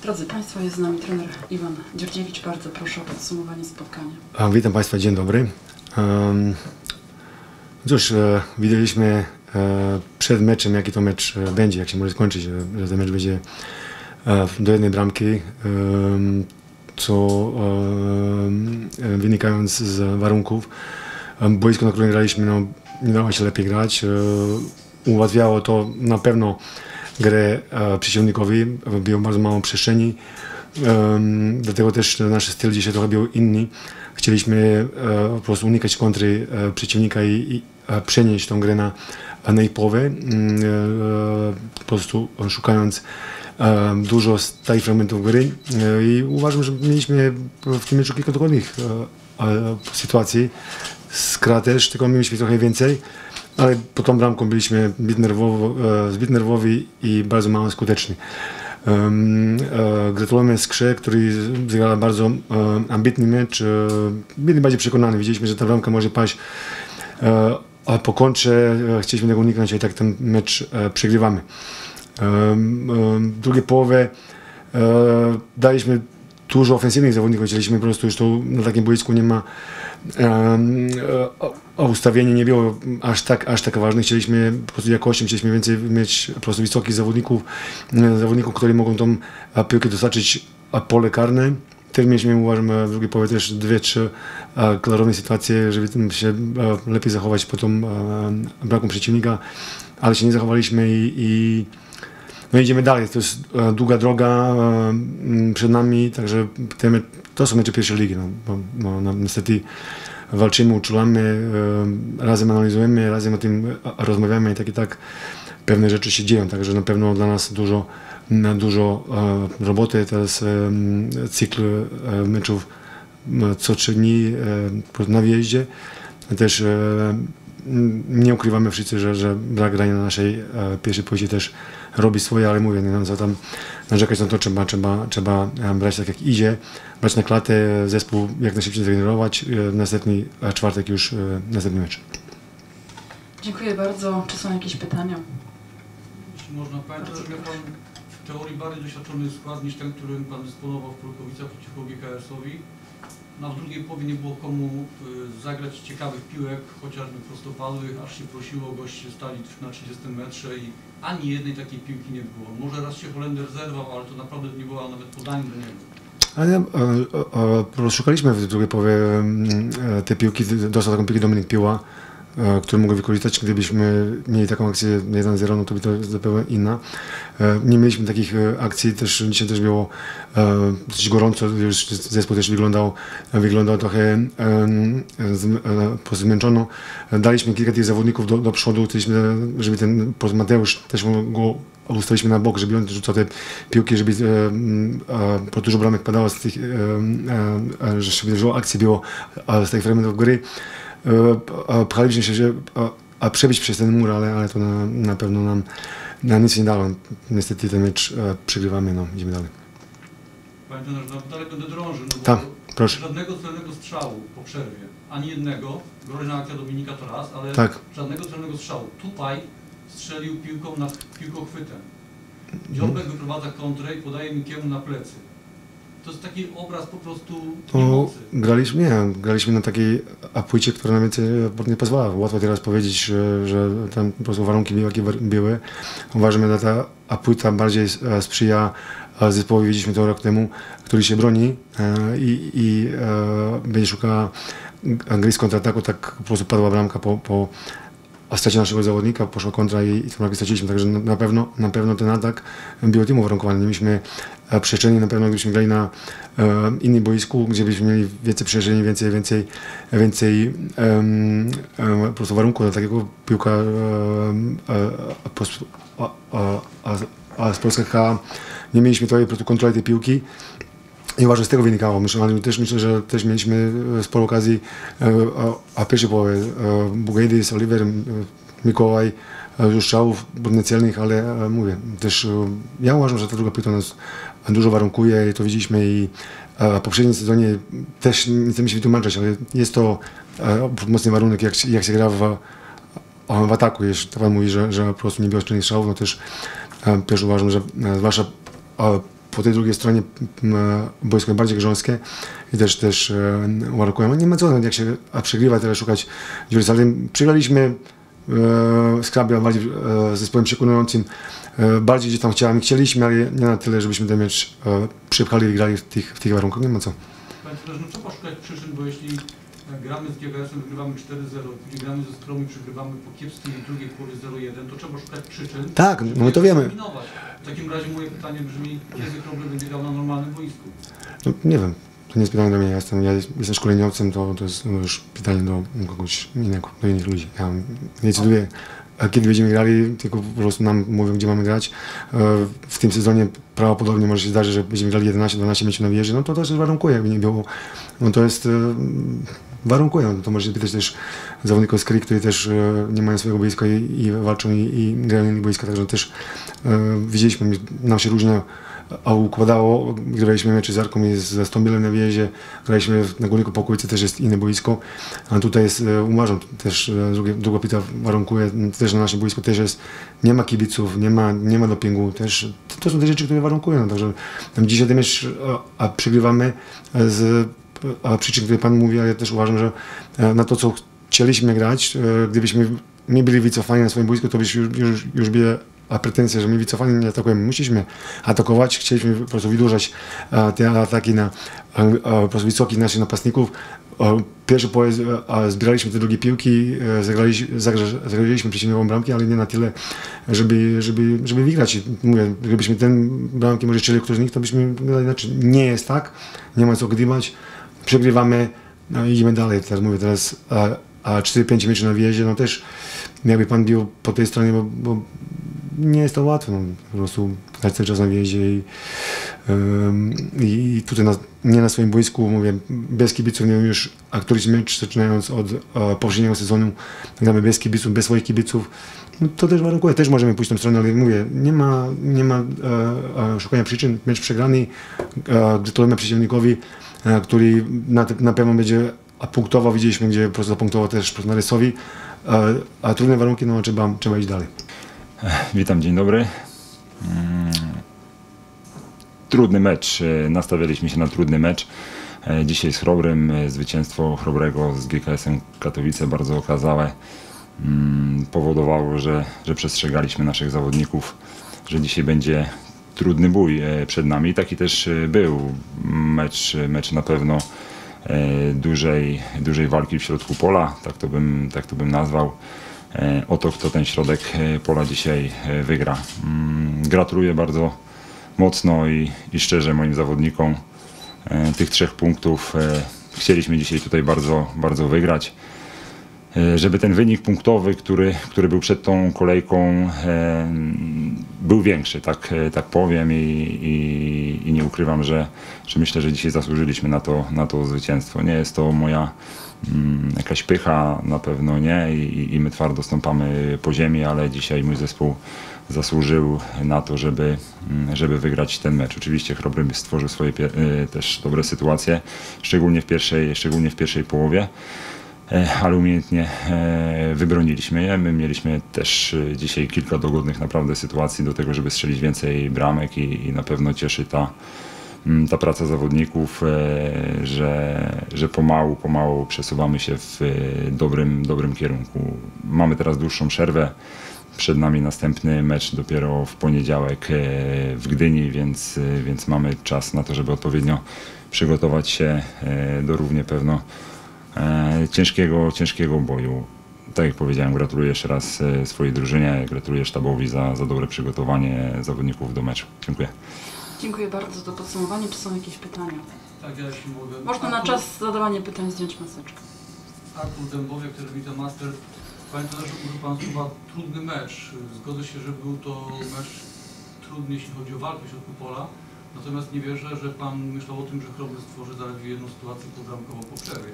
Drodzy Państwo, jest z nami trener Iwan Dzierdziewicz. Bardzo proszę o podsumowanie spotkania. Witam Państwa, dzień dobry. Cóż, widzieliśmy przed meczem, jaki to mecz będzie, jak się może skończyć, że ten mecz będzie do jednej bramki, co wynikając z warunków. Boisko, na którym graliśmy, no, nie dało się lepiej grać. Ułatwiało to na pewno grę przeciwnikowi, było bardzo mało przestrzeni, dlatego też nasz styl dzisiaj trochę był inny. Chcieliśmy po prostu unikać kontry przeciwnika i przenieść tą grę na ich połowę, po prostu szukając dużo stałych fragmentów gry i uważam, że mieliśmy w tym meczu kilka dokładnych sytuacji. Skra też, tylko mieliśmy trochę więcej, ale po tą bramką byliśmy zbyt nerwowi i bardzo mało skuteczni. Gratulujemy Skrze, który zagrał bardzo ambitny mecz. Byli bardziej przekonani, widzieliśmy, że ta bramka może paść, a po kontrze chcieliśmy tego uniknąć i tak ten mecz przegrywamy. W drugiej połowie daliśmy dużo ofensywnych zawodników, chcieliśmy po prostu już to na takim boisku nie ma ustawienie nie było aż tak ważne. Chcieliśmy po prostu jakością, chcieliśmy więcej mieć po prostu wysokich zawodników, którzy mogą tą piłkę dostarczyć pole karne. Też mieliśmy, uważam, w drugiej połowie też 2-3 klarowne sytuacje, żeby się lepiej zachować po tą bramką przeciwnika, ale się nie zachowaliśmy no idziemy dalej. To jest długa droga przed nami, także to są mecze pierwszej ligi. No, niestety walczymy, uczulamy, razem analizujemy, razem o tym rozmawiamy i tak pewne rzeczy się dzieją, także na pewno dla nas dużo roboty. Teraz cykl meczów co 3 dni na wyjeździe. Też nie ukrywamy wszyscy, że brak grania na naszej pierwszej pozycji też robi swoje, ale mówię, nie wiem co tam narzekać na to, trzeba brać tak jak idzie, brać na klatę, zespół jak najszybciej zregenerować, następny czwartek już następny mecz. Dziękuję bardzo. Czy są jakieś pytania? Jeśli można, pamiętam, że miał Pan w teorii bardziej doświadczony skład niż ten, którym Pan dysponował w Polkowicach przeciwko GKS-owi. No, w drugiej połowie nie było komu zagrać ciekawych piłek, chociażby prostopadłych, aż się prosiło, goście stali na 30 metrze i ani jednej takiej piłki nie było. Może raz się Holender zerwał, ale to naprawdę nie było nawet podanie do niego. Ale szukaliśmy w drugiej połowie te piłki, dostał taką piłkę Dominik Piła, który mógł wykorzystać. Gdybyśmy mieli taką akcję 1-0, no to by to zupełnie inna. Nie mieliśmy takich akcji, dzisiaj też było dosyć gorąco, już zespół też wyglądał trochę zmęczono. Daliśmy kilka tych zawodników do przodu, chcieliśmy, żeby ten Mateusz też go ustawiliśmy na bok, żeby on rzucał te piłki, żeby po dużo bramek padało z tych, żeby dużo akcji było z tych fragmentów gry. Pchaliśmy się, przebić przez ten mur, ale to na pewno nam nic nie dało. Niestety ten mecz przegrywamy, no idziemy dalej. Panie trenerze, no dalej będę drążył, no tak, proszę. Żadnego celnego strzału po przerwie, ani jednego, groźna akcja Dominika to raz, ale tak. Żadnego celnego strzału. Tupaj strzelił piłką piłkochwytem. Dziorbek wyprowadza kontrę i podaje Mikiemu na plecy. To jest taki obraz po prostu niemocy. Graliśmy na takiej płycie, która nam więcej nie pozwala. Łatwo teraz powiedzieć, że tam po prostu warunki były, jakie były. Uważam, że ta płyta bardziej sprzyja zespołowi, widzieliśmy to rok temu, który się broni i będzie szukała gry z kontrataku, tak po prostu padła bramka po stracie naszego zawodnika, poszła kontra i tę bramkę straciliśmy, także na pewno ten atak był tym uwarunkowany. Nie mieliśmy przestrzeni, na pewno gdybyśmy grali na innym boisku, gdzie byśmy mieli więcej przestrzeni, więcej po prostu warunków do takiego piłka z Polska K nie mieliśmy tutaj po prostu kontroli tej piłki. I uważam, że z tego wynikało. Myślę, że też mieliśmy sporo okazji, a w pierwszej połowie Bugajdis, Oliver, Mikołaj, już strzałów niecelnych, ale mówię, też ja uważam, że ta druga piłka nas dużo warunkuje i to widzieliśmy i w poprzednim sezonie też nie chcemy się wytłumaczyć, ale jest to mocny warunek, jak się gra w ataku. Jeśli Pan mówi, że po prostu nie było szczelnych strzałów, no też uważam, że zwłaszcza po tej drugiej stronie boisko bardziej grząskie i też warunkują. Nie ma co, nawet jak się przegrywa, teraz szukać dziury, ale przegraliśmy z Hrabia bardziej zespołem przekonującym, bardziej gdzie tam chcieliśmy, ale nie na tyle, żebyśmy ten mecz przypchali i grali w tych warunkach, nie ma co. Panie trenerze, no co poszukać przyczyn, bo jeśli gramy z GKS-em, wygrywamy 4-0, później gramy ze Skrą i przegrywamy po kiepskiej drugiej połowie 0-1, to trzeba szukać przyczyn. Tak, no my to wiemy. Eliminować. W takim razie moje pytanie brzmi, kiedy Chrobry będzie grał na normalnym boisku? No, nie wiem, to nie jest pytanie do mnie, ja jestem szkoleniowcem, to jest już pytanie do kogoś innego, do innych ludzi. Ja nie decyduję, kiedy będziemy grali, tylko po prostu nam mówią, gdzie mamy grać. W tym sezonie prawdopodobnie może się zdarzyć, że będziemy grali 11-12 meczów na wyjeździe, no to też warunkuje, jakby nie było. No to jest warunkuje, to może pytać też zawodników z Kry, którzy też nie mają swojego boiska i walczą i grają na innych boiskach, także też widzieliśmy, nam się różnie układało, graliśmy mecze z Arką i ze Stąbielem na wyjeździe, graliśmy na Górniku Pokójce, też jest inne boisko, a tutaj jest, uważam, też druga pita warunkuje, też na naszym boisku też jest, nie ma kibiców, nie ma dopingu, też to są te rzeczy, które warunkują, no, także dzisiaj ten mecz przegrywamy z przyczyn, które Pan mówi, ale ja też uważam, że na to, co chcieliśmy grać, gdybyśmy nie byli wycofani na swoim boisku, to byśmy już były pretensje, że my wycofani nie atakujemy. Musieliśmy atakować, chcieliśmy po prostu wydłużać te ataki na po prostu wysokich naszych napastników. Pierwszy połowę zbieraliśmy te drugie piłki, zagraliśmy przeciwnikom bramki, ale nie na tyle, żeby wygrać. Mówię, gdybyśmy ten bramki może strzelił ktoś z nich, to byśmy inaczej. Nie jest tak, nie ma co gdybać. Przegrywamy, no i idziemy dalej. Teraz mówię, teraz 4-5 meczów na wyjeździe, no też jakby Pan bił po tej stronie, bo nie jest to łatwe, no, po prostu grać cały czas na wyjeździe i tutaj nie na swoim boisku, mówię, bez kibiców, nie wiem już, a któryś mecz zaczynając od poprzedniego sezonu, gramy bez kibiców, bez swoich kibiców, no to też warunkuje, też możemy pójść w tą stronę, ale mówię, nie ma szukania przyczyn, mecz przegrany, gratulujemy przeciwnikowi, który na pewno będzie punktował, widzieliśmy, gdzie po prostu zapunktował też na Rysowi, a trudne warunki, no trzeba iść dalej. Witam, dzień dobry. Trudny mecz, nastawialiśmy się na trudny mecz. Dzisiaj z Chrobrym, zwycięstwo Chrobrego z GKS-em Katowice bardzo okazałe powodowało, że przestrzegaliśmy naszych zawodników, że dzisiaj będzie trudny bój przed nami. Taki też był mecz na pewno dużej walki w środku pola, tak to bym nazwał. O to, kto ten środek pola dzisiaj wygra. Gratuluję bardzo mocno i szczerze moim zawodnikom tych 3 punktów. Chcieliśmy dzisiaj tutaj bardzo wygrać. Żeby ten wynik punktowy, który był przed tą kolejką, był większy, tak powiem i nie ukrywam, że myślę, że dzisiaj zasłużyliśmy na to zwycięstwo. Nie jest to moja jakaś pycha, na pewno nie i my twardo stąpamy po ziemi, ale dzisiaj mój zespół zasłużył na to, żeby wygrać ten mecz. Oczywiście Chrobry stworzył swoje też dobre sytuacje, szczególnie w pierwszej połowie, ale umiejętnie wybroniliśmy je. My mieliśmy też dzisiaj kilka dogodnych naprawdę sytuacji do tego, żeby strzelić więcej bramek i na pewno cieszy ta praca zawodników, że pomału przesuwamy się w dobrym kierunku. Mamy teraz dłuższą przerwę. Przed nami następny mecz dopiero w poniedziałek w Gdyni, więc mamy czas na to, żeby odpowiednio przygotować się do równie pewno ciężkiego boju. Tak jak powiedziałem, gratuluję jeszcze raz swojej drużynie, gratuluję sztabowi za dobre przygotowanie zawodników do meczu. Dziękuję. Dziękuję bardzo za podsumowanie. Czy są jakieś pytania? Tak, ja jeśli mogę. Można na czas zadawania pytań zdjąć maseczkę. Artur Dębowiak, Telewizja Master. Panie trenerze, użył Pan słowa trudny mecz. Zgodzę się, że był to mecz trudny, jeśli chodzi o walkę w środku pola. Natomiast nie wierzę, że Pan myślał o tym, że Chrobry stworzy zaledwie jedną sytuację podbramkową po przerwie.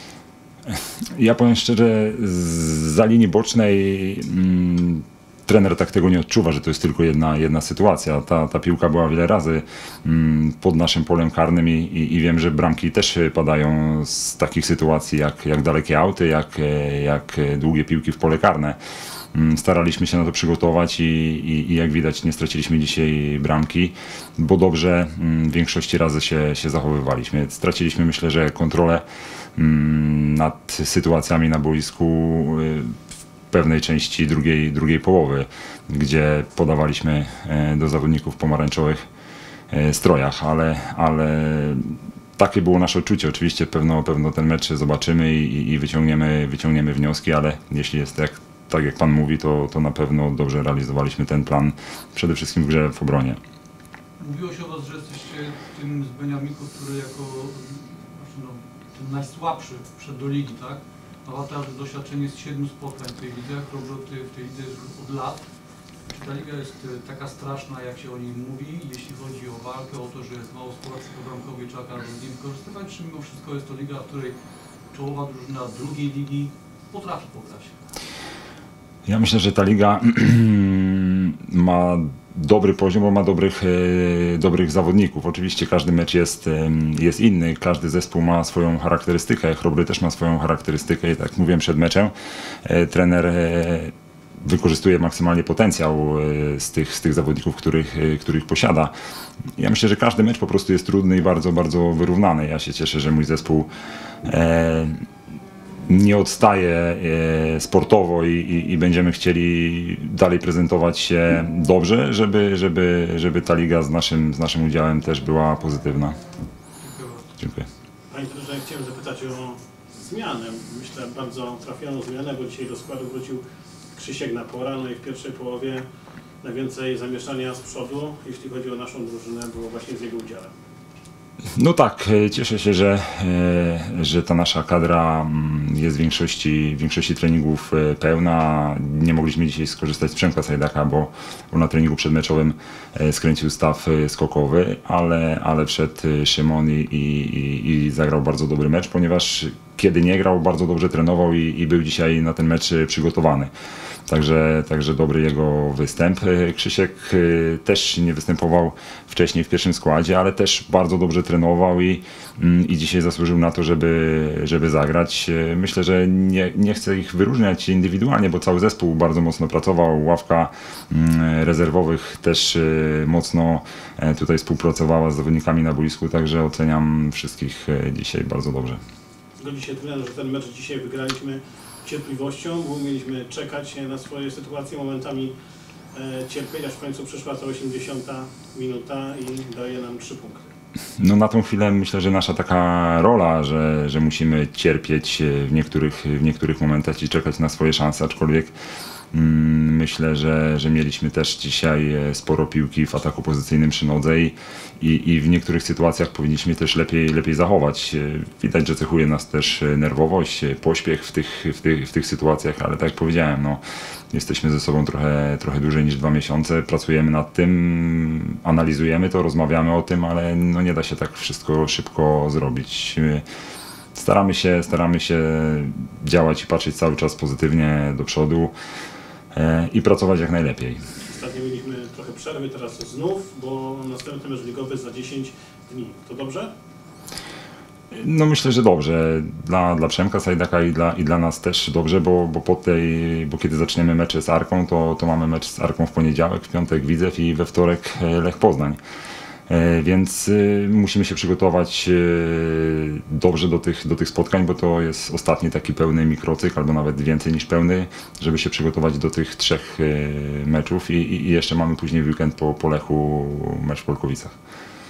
Ja powiem szczerze, za linii bocznej trener tak tego nie odczuwa, że to jest tylko jedna sytuacja. Ta piłka była wiele razy pod naszym polem karnym i wiem, że bramki też padają z takich sytuacji jak dalekie auty, jak długie piłki w pole karne. Staraliśmy się na to przygotować i jak widać nie straciliśmy dzisiaj bramki, bo dobrze w większości razy się zachowywaliśmy. Straciliśmy, myślę, że kontrolę nad sytuacjami na boisku w pewnej części drugiej połowy, gdzie podawaliśmy do zawodników w pomarańczowych strojach, ale takie było nasze odczucie. Oczywiście pewno ten mecz zobaczymy i wyciągniemy wnioski, ale jeśli jest tak jak Pan mówi, to na pewno dobrze realizowaliśmy ten plan, przede wszystkim w grze w obronie. Mówiło się o Was, że jesteście tym z Beniamików, który jako ten najsłabszy wszedł do ligi, tak? A Wata doświadczenie z 7 spotkań w tej lidze, Robroty w tej lidze już od lat. Czy ta liga jest taka straszna, jak się o niej mówi, jeśli chodzi o walkę, o to, że jest mało sytuacji bramkowej, trzeba każdy z nim wykorzystywać, czy mimo wszystko jest to liga, w której czołowa drużyna drugiej ligi potrafi pograć? Ja myślę, że ta liga ma dobry poziom, bo ma dobrych zawodników. Oczywiście każdy mecz jest inny, każdy zespół ma swoją charakterystykę. Chrobry też ma swoją charakterystykę i tak jak mówiłem przed meczem, trener wykorzystuje maksymalnie potencjał z tych zawodników, których posiada. Ja myślę, że każdy mecz po prostu jest trudny i bardzo, bardzo wyrównany. Ja się cieszę, że mój zespół nie odstaje sportowo i będziemy chcieli dalej prezentować się dobrze, żeby ta liga z naszym udziałem też była pozytywna. Dziękuję. Panie trenerze, chciałem zapytać o zmianę. Myślę, bardzo trafioną zmianę, bo dzisiaj do składu wrócił Krzysiek Napora, no i w pierwszej połowie najwięcej zamieszania z przodu, jeśli chodzi o naszą drużynę, było właśnie z jego udziałem. No tak, cieszę się, że ta nasza kadra jest w większości treningów pełna. Nie mogliśmy dzisiaj skorzystać z Przemka Sajdaka, bo na treningu przedmeczowym skręcił staw skokowy, ale wszedł Szymon i zagrał bardzo dobry mecz, ponieważ kiedy nie grał, bardzo dobrze trenował i był dzisiaj na ten mecz przygotowany. Także dobry jego występ. Krzysiek też nie występował wcześniej w pierwszym składzie, ale też bardzo dobrze trenował i dzisiaj zasłużył na to, żeby zagrać. Myślę, że nie chcę ich wyróżniać indywidualnie, bo cały zespół bardzo mocno pracował. Ławka rezerwowych też mocno tutaj współpracowała z zawodnikami na boisku, także oceniam wszystkich dzisiaj bardzo dobrze. Zgodzi się trener, że ten mecz dzisiaj wygraliśmy cierpliwością, bo umieliśmy czekać na swoje sytuacje, momentami cierpieć, aż w końcu przyszła ta 80 minuta i daje nam 3 punkty. No na tą chwilę myślę, że nasza taka rola, że musimy cierpieć w niektórych momentach i czekać na swoje szanse, aczkolwiek myślę, że mieliśmy też dzisiaj sporo piłki w ataku pozycyjnym przy nodze i w niektórych sytuacjach powinniśmy też lepiej zachować. Widać, że cechuje nas też nerwowość, pośpiech w tych sytuacjach, ale tak jak powiedziałem, no, jesteśmy ze sobą trochę dłużej niż 2 miesiące, pracujemy nad tym, analizujemy to, rozmawiamy o tym, ale no, nie da się tak wszystko szybko zrobić. Staramy się działać i patrzeć cały czas pozytywnie do przodu i pracować jak najlepiej. Ostatnio mieliśmy trochę przerwy, teraz znów, bo następny mecz ligowy za 10 dni. To dobrze? No myślę, że dobrze. Dla Przemka Sajdaka i dla nas też dobrze, bo kiedy zaczniemy mecze z Arką, to mamy mecz z Arką w poniedziałek, w piątek Widzew i we wtorek Lech Poznań. Więc musimy się przygotować dobrze do tych spotkań, bo to jest ostatni taki pełny mikrocykl, albo nawet więcej niż pełny, żeby się przygotować do tych 3 meczów i jeszcze mamy później w weekend po Lechu mecz w Polkowicach.